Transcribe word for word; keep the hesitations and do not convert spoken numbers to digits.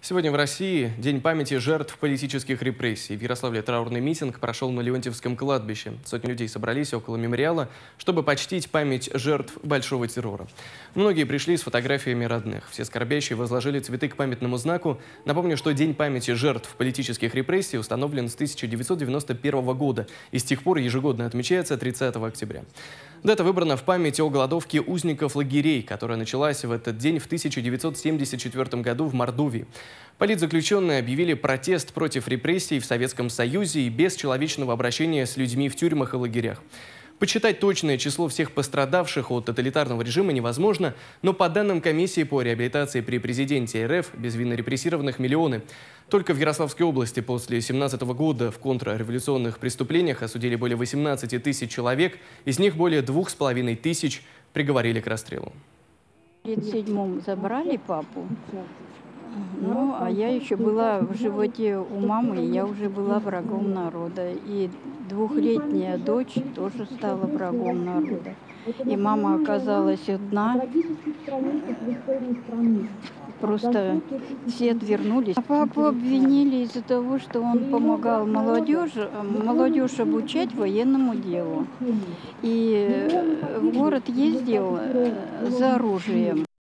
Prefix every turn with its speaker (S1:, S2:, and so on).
S1: Сегодня в России День памяти жертв политических репрессий. В Ярославле траурный митинг прошел на Леонтьевском кладбище. Сотни людей собрались около мемориала, чтобы почтить память жертв большого террора. Многие пришли с фотографиями родных. Все скорбящие возложили цветы к памятному знаку. Напомню, что День памяти жертв политических репрессий установлен с тысяча девятьсот девяносто первого года и с тех пор ежегодно отмечается тридцатого октября. Дата выбрана в память о голодовке узников лагерей, которая началась в этот день в тысяча девятьсот семьдесят четвёртом году в Мордовии. Политзаключенные объявили протест против репрессий в Советском Союзе и бесчеловечного обращения с людьми в тюрьмах и лагерях. Подсчитать точное число всех пострадавших от тоталитарного режима невозможно, но по данным комиссии по реабилитации при президенте РФ безвинно репрессированных миллионы. Только в Ярославской области после две тысячи семнадцатого года в контрреволюционных преступлениях осудили более восемнадцати тысяч человек, из них более двух с половиной тысяч приговорили к расстрелу.
S2: В тридцать седьмом забрали папу, ну, а я еще была в животе у мамы, и я уже была врагом народа. И двухлетняя дочь тоже стала врагом народа. И мама оказалась одна. Просто все отвернулись. А папу обвинили из-за того, что он помогал молодежи, молодежь обучать военному делу. И в город ездил за оружием.